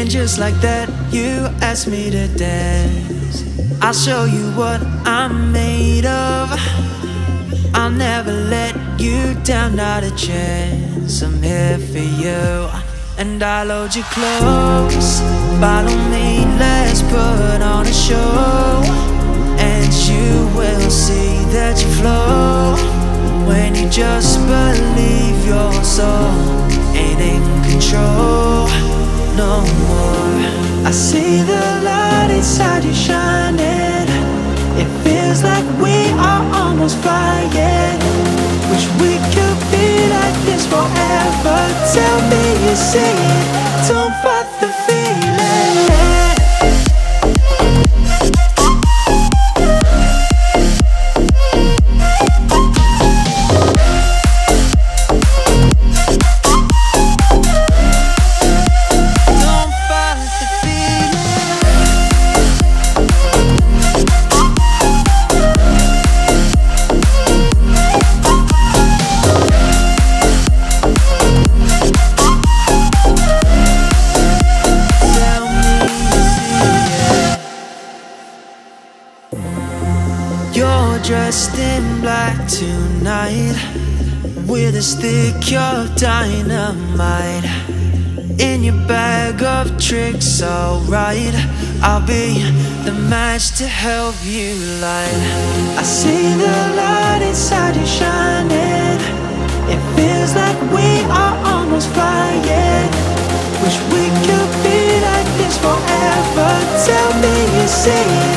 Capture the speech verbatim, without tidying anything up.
And just like that, you asked me to dance. I'll show you what I'm made of. I'll never let you down, not a chance. I'm here for you, and I'll hold you close. Follow me, let's put on a show, and you will see that you flow when you just believe your soul ain't in control no more. I see the light inside you shining. It feels like we are almost flying. Wish we could be like this forever. Tell me you see it, don't fight the feeling. You're dressed in black tonight, with a stick of dynamite in your bag of tricks, alright. I'll be the match to help you light. I see the light inside you shining. It feels like we are almost flying. Wish we could be like this forever. Tell me you see it,